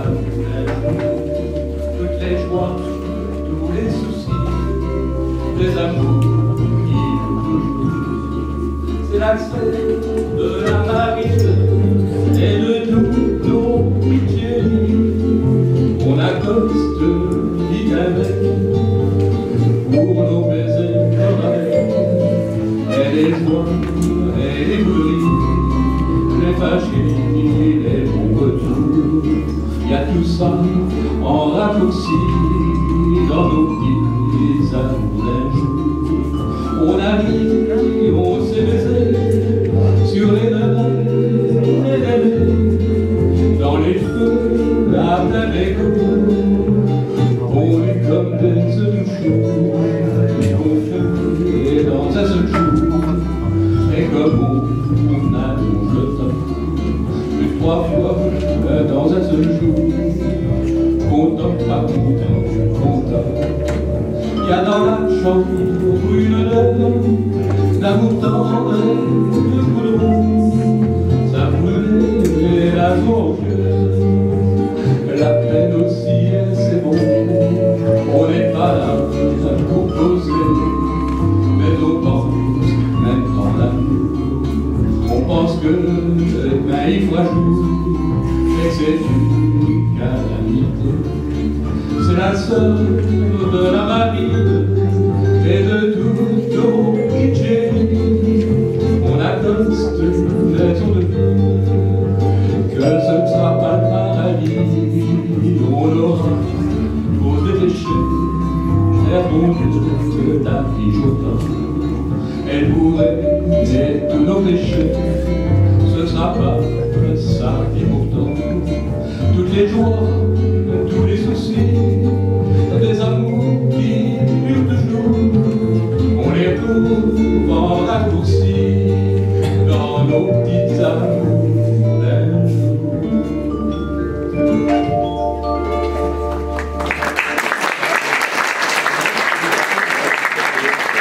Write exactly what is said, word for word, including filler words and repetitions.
toutes les joies, tous les soucis, les amours qui nous. C'est l'accès de la marine et de tous nos pitiés. On accoste vite avec pour nos baisers d'oreilles. Et les joies et les bouleries, les fâchés, les bons retours, il y a tout ça en raccourci dans nos petits amours d'un jour. On a ri, on s'est baisé sur les nerfs et les nez, dans les feux à plein écho, on est comme des œufs chauds, on fait dans un seul jour, et comme on a tout le temps, plus trois fois dans un seul jour, content, pas content, content. Il y a dans la chambre une odeur d'amour tendre et de goudron, ça brûlait la joie au cœur, la peine aussi, c'est bon. On n'est pas là à composer, mais on pense même dans l'amour. On pense que ben, il faut ajouter, mais c'est une calamité. C'est la sœur de la marine et de toutes nos pitiés. On accoste une maison de vie, que ce ne sera pas le paradis. On aura beau défécher, l'air bon Dieu, ta fille Jotin. Elle pourrait aider tous nos péchés, ce ne sera pas ça qui pourtant toutes les joies